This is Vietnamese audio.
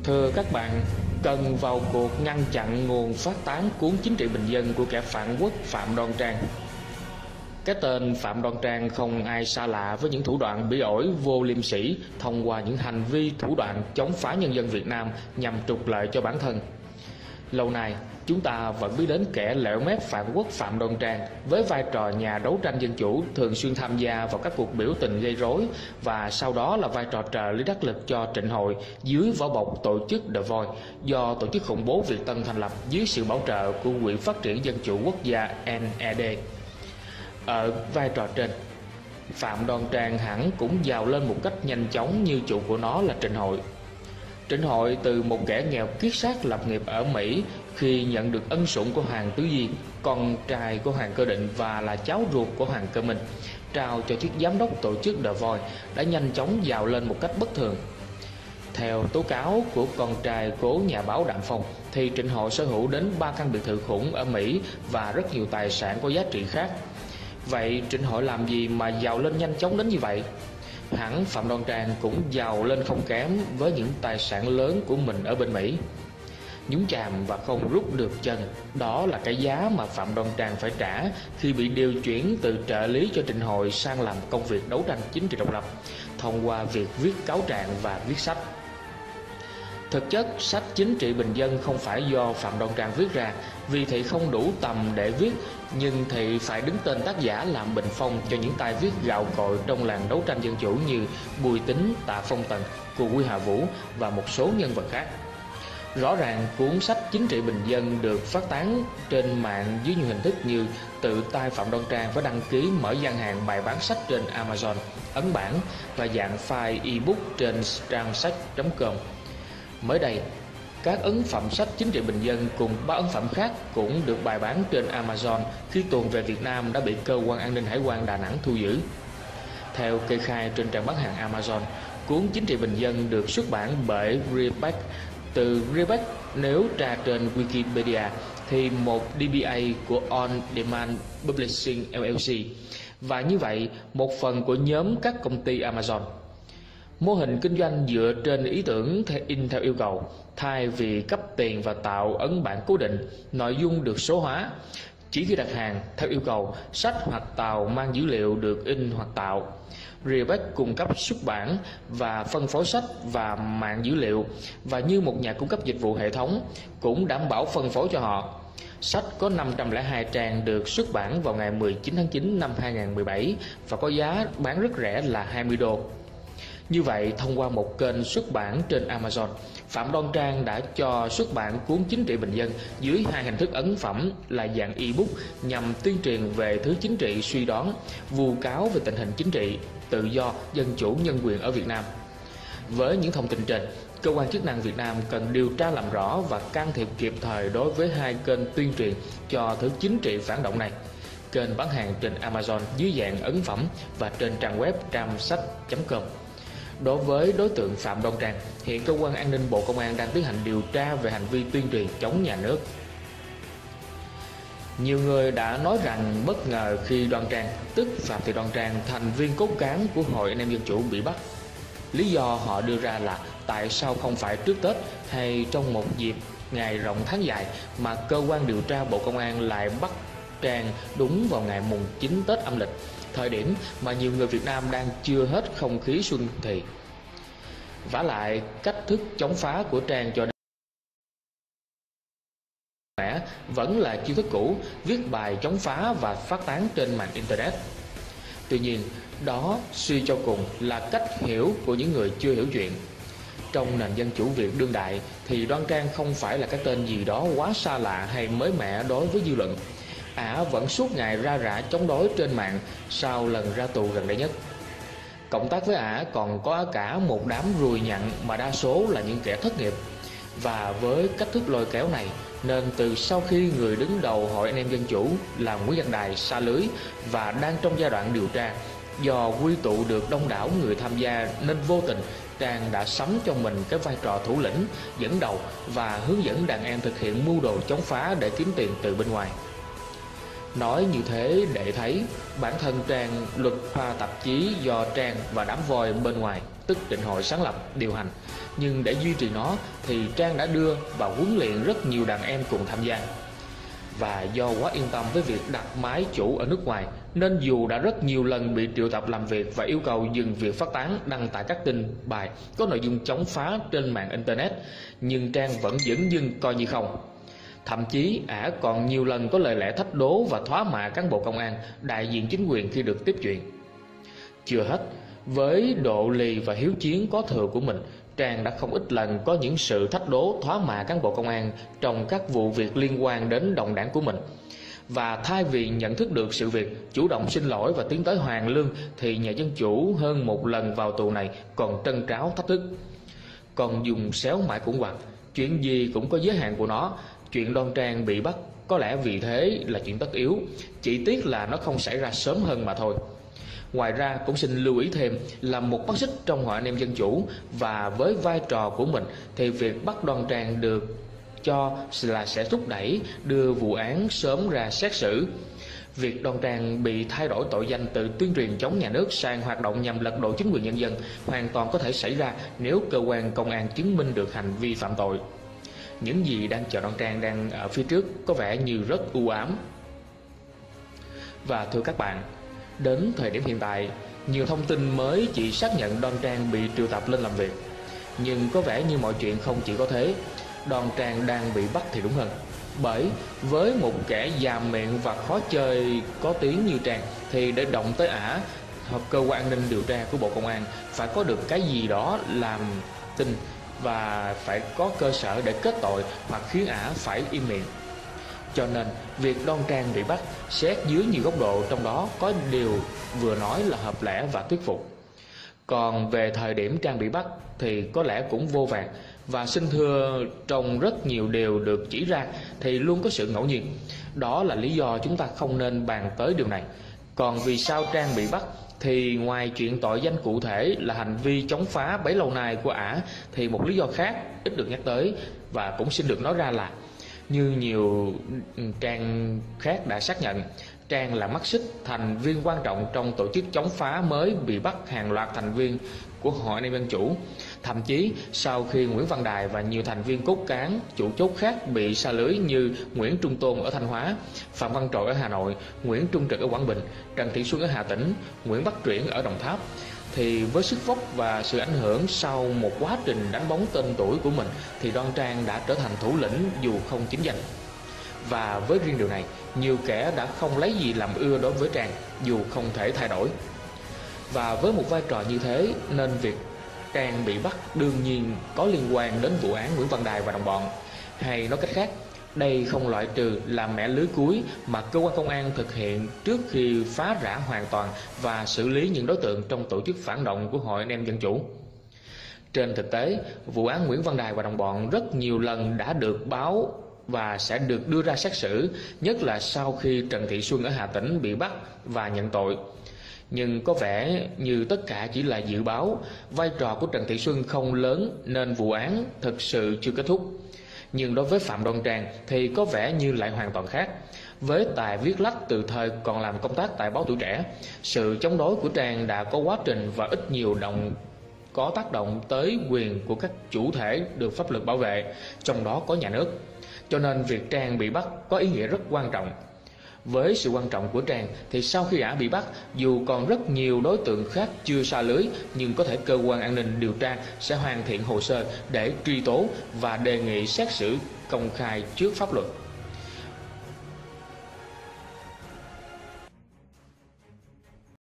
Thưa các bạn, cần vào cuộc ngăn chặn nguồn phát tán cuốn chính trị bình dân của kẻ phản quốc Phạm Đoan Trang. Cái tên Phạm Đoan Trang không ai xa lạ với những thủ đoạn bỉ ổi vô liêm sỉ thông qua những hành vi thủ đoạn chống phá nhân dân Việt Nam nhằm trục lợi cho bản thân. Lâu nay, chúng ta vẫn biết đến kẻ lẻo mép phản quốc Phạm Đoan Trang với vai trò nhà đấu tranh dân chủ, thường xuyên tham gia vào các cuộc biểu tình gây rối và sau đó là vai trò trợ lý đắc lực cho Trịnh Hội dưới vỏ bọc tổ chức The Voice do tổ chức khủng bố Việt Tân thành lập dưới sự bảo trợ của Quỹ Phát triển Dân chủ Quốc gia NED. Ở vai trò trên, Phạm Đoan Trang hẳn cũng giàu lên một cách nhanh chóng như chủ của nó là Trịnh Hội. Trịnh Hội từ một kẻ nghèo kiết xác lập nghiệp ở Mỹ khi nhận được ân sủng của Hoàng Tứ Di, con trai của Hoàng Cơ Định và là cháu ruột của Hoàng Cơ Minh, trao cho chức giám đốc tổ chức The Voice, đã nhanh chóng giàu lên một cách bất thường. Theo tố cáo của con trai cố nhà báo Đạm Phong, thì Trịnh Hội sở hữu đến 3 căn biệt thự khủng ở Mỹ và rất nhiều tài sản có giá trị khác. Vậy Trịnh Hội làm gì mà giàu lên nhanh chóng đến như vậy? Hẳn Phạm Đoan Trang cũng giàu lên không kém với những tài sản lớn của mình ở bên Mỹ. Nhúng chàm và không rút được chân, đó là cái giá mà Phạm Đoan Trang phải trả khi bị điều chuyển từ trợ lý cho Trịnh Hội sang làm công việc đấu tranh chính trị độc lập thông qua việc viết cáo trạng và viết sách. Thực chất, sách chính trị bình dân không phải do Phạm Đoan Trang viết ra, vì thị không đủ tầm để viết, nhưng thị phải đứng tên tác giả làm bình phong cho những tay viết gạo cội trong làng đấu tranh dân chủ như Bùi Tín, Tạ Phong Tần, Cù Quy Hạ Vũ và một số nhân vật khác. Rõ ràng cuốn sách chính trị bình dân được phát tán trên mạng dưới nhiều hình thức như tự tay Phạm Đoan Trang phải đăng ký mở gian hàng bày bán sách trên Amazon, ấn bản và dạng file ebook trên trang sách.com. Mới đây, các ấn phẩm sách chính trị bình dân cùng 3 ấn phẩm khác cũng được bày bán trên Amazon khi tuồn về Việt Nam đã bị cơ quan an ninh hải quan Đà Nẵng thu giữ. Theo kê khai trên trang bán hàng Amazon, cuốn chính trị bình dân được xuất bản bởi Rebek. Từ Rebek nếu tra trên Wikipedia thì một DBA của On Demand Publishing LLC, và như vậy một phần của nhóm các công ty Amazon. Mô hình kinh doanh dựa trên ý tưởng in theo yêu cầu, thay vì cấp tiền và tạo ấn bản cố định, nội dung được số hóa. Chỉ khi đặt hàng theo yêu cầu, sách hoặc tàu mang dữ liệu được in hoặc tạo. Rebek cung cấp xuất bản và phân phối sách và mạng dữ liệu, và như một nhà cung cấp dịch vụ hệ thống, cũng đảm bảo phân phối cho họ. Sách có 502 trang được xuất bản vào ngày 19 tháng 9 năm 2017 và có giá bán rất rẻ là 20 đô. Như vậy, thông qua một kênh xuất bản trên Amazon, Phạm Đoan Trang đã cho xuất bản cuốn chính trị bình dân dưới 2 hình thức ấn phẩm là dạng ebook nhằm tuyên truyền về thứ chính trị suy đoán, vu cáo về tình hình chính trị, tự do, dân chủ, nhân quyền ở Việt Nam. Với những thông tin trên, cơ quan chức năng Việt Nam cần điều tra làm rõ và can thiệp kịp thời đối với 2 kênh tuyên truyền cho thứ chính trị phản động này: kênh bán hàng trên Amazon dưới dạng ấn phẩm và trên trang web tramsách.com. Đối với đối tượng Phạm Đoan Trang, hiện cơ quan an ninh Bộ Công an đang tiến hành điều tra về hành vi tuyên truyền chống nhà nước. Nhiều người đã nói rằng bất ngờ khi Đoan Trang, tức Phạm Thị Đoan Trang, thành viên cốt cán của Hội Anh em Dân chủ bị bắt. Lý do họ đưa ra là tại sao không phải trước Tết hay trong một dịp ngày rộng tháng dài mà cơ quan điều tra Bộ Công an lại bắt Trang đúng vào ngày mùng 9 Tết âm lịch, thời điểm mà nhiều người Việt Nam đang chưa hết không khí xuân thì. Vả lại, cách thức chống phá của Trang cho đến vẫn là chiêu thức cũ, viết bài chống phá và phát tán trên mạng Internet. Tuy nhiên, đó suy cho cùng là cách hiểu của những người chưa hiểu chuyện. Trong nền dân chủ Việt đương đại thì Đoan Trang không phải là cái tên gì đó quá xa lạ hay mới mẻ đối với dư luận. Ả vẫn suốt ngày ra rã chống đối trên mạng sau lần ra tù gần đây nhất. Cộng tác với Ả còn có cả một đám ruồi nhặn mà đa số là những kẻ thất nghiệp. Và với cách thức lôi kéo này, nên từ sau khi người đứng đầu Hội Anh em Dân chủ là Nguyễn Văn Đài sa lưới và đang trong giai đoạn điều tra, do quy tụ được đông đảo người tham gia nên vô tình Trang đã sắm cho mình cái vai trò thủ lĩnh, dẫn đầu và hướng dẫn đàn em thực hiện mưu đồ chống phá để kiếm tiền từ bên ngoài. Nói như thế để thấy bản thân Trang luật khoa tạp chí do Trang và đám voi bên ngoài tức Định hội sáng lập, điều hành. Nhưng để duy trì nó thì Trang đã đưa và huấn luyện rất nhiều đàn em cùng tham gia. Và do quá yên tâm với việc đặt máy chủ ở nước ngoài, nên dù đã rất nhiều lần bị triệu tập làm việc và yêu cầu dừng việc phát tán đăng tải các tin bài có nội dung chống phá trên mạng internet, nhưng Trang vẫn dửng dưng coi như không. Thậm chí ả còn nhiều lần có lời lẽ thách đố và thóa mạ cán bộ công an, đại diện chính quyền khi được tiếp chuyện. Chưa hết, với độ lì và hiếu chiến có thừa của mình, Trang đã không ít lần có những sự thách đố thóa mạ cán bộ công an trong các vụ việc liên quan đến đồng đảng của mình. Và thay vì nhận thức được sự việc, chủ động xin lỗi và tiến tới hoàn lương, thì nhà dân chủ hơn một lần vào tù này còn trân tráo thách thức. Còn dùng xéo mãi cũng hoặc, chuyện gì cũng có giới hạn của nó. Chuyện Đoan Trang bị bắt có lẽ vì thế là chuyện tất yếu, chỉ tiếc là nó không xảy ra sớm hơn mà thôi. Ngoài ra cũng xin lưu ý thêm là một mắt xích trong Hội Anh em Dân Chủ, và với vai trò của mình thì việc bắt Đoan Trang được cho là sẽ thúc đẩy đưa vụ án sớm ra xét xử. Việc Đoan Trang bị thay đổi tội danh từ tuyên truyền chống nhà nước sang hoạt động nhằm lật đổ chính quyền nhân dân hoàn toàn có thể xảy ra nếu cơ quan công an chứng minh được hành vi phạm tội. Những gì đang chờ Đoan Trang đang ở phía trước có vẻ như rất u ám. Và thưa các bạn, đến thời điểm hiện tại, nhiều thông tin mới chỉ xác nhận Đoan Trang bị triệu tập lên làm việc. Nhưng có vẻ như mọi chuyện không chỉ có thế. Đoan Trang đang bị bắt thì đúng hơn. Bởi với một kẻ già miệng và khó chơi có tiếng như Trang, thì để động tới ả hoặc cơ quan an ninh điều tra của Bộ Công an phải có được cái gì đó làm tin, và phải có cơ sở để kết tội hoặc khiến ả phải im miệng. Cho nên việc Đoan Trang bị bắt xét dưới nhiều góc độ, trong đó có điều vừa nói là hợp lẽ và thuyết phục. Còn về thời điểm Trang bị bắt thì có lẽ cũng vô vàn. Và xin thưa, trong rất nhiều điều được chỉ ra thì luôn có sự ngẫu nhiên. Đó là lý do chúng ta không nên bàn tới điều này. Còn vì sao Trang bị bắt thì ngoài chuyện tội danh cụ thể là hành vi chống phá bấy lâu nay của ả, thì một lý do khác ít được nhắc tới và cũng xin được nói ra là, như nhiều trang khác đã xác nhận, Trang là mắt xích thành viên quan trọng trong tổ chức chống phá mới bị bắt hàng loạt thành viên của Hội Anh em Dân Chủ. Thậm chí sau khi Nguyễn Văn Đài và nhiều thành viên cốt cán chủ chốt khác bị sa lưới như Nguyễn Trung Tôn ở Thanh Hóa, Phạm Văn Trội ở Hà Nội, Nguyễn Trung Trực ở Quảng Bình, Trần Thị Xuân ở Hà Tĩnh, Nguyễn Bắc Truyển ở Đồng Tháp, thì với sức vóc và sự ảnh hưởng sau một quá trình đánh bóng tên tuổi của mình, thì Đoan Trang đã trở thành thủ lĩnh dù không chính danh. Và với riêng điều này, nhiều kẻ đã không lấy gì làm ưa đối với Trang dù không thể thay đổi. Và với một vai trò như thế nên việc Trang bị bắt đương nhiên có liên quan đến vụ án Nguyễn Văn Đài và đồng bọn. Hay nói cách khác, đây không loại trừ là mẻ lưới cuối mà cơ quan công an thực hiện trước khi phá rã hoàn toàn và xử lý những đối tượng trong tổ chức phản động của Hội Anh em Dân Chủ. Trên thực tế, vụ án Nguyễn Văn Đài và đồng bọn rất nhiều lần đã được báo và sẽ được đưa ra xét xử, nhất là sau khi Trần Thị Xuân ở Hà Tĩnh bị bắt và nhận tội. Nhưng có vẻ như tất cả chỉ là dự báo, vai trò của Trần Thị Xuân không lớn nên vụ án thực sự chưa kết thúc. Nhưng đối với Phạm Đoan Trang thì có vẻ như lại hoàn toàn khác. Với tài viết lách từ thời còn làm công tác tại báo Tuổi Trẻ, sự chống đối của Trang đã có quá trình và ít nhiều có tác động tới quyền của các chủ thể được pháp luật bảo vệ, trong đó có nhà nước. Cho nên việc Trang bị bắt có ý nghĩa rất quan trọng. Với sự quan trọng của Trang thì sau khi ả bị bắt, dù còn rất nhiều đối tượng khác chưa sa lưới, nhưng có thể cơ quan an ninh điều tra sẽ hoàn thiện hồ sơ để truy tố và đề nghị xét xử công khai trước pháp luật.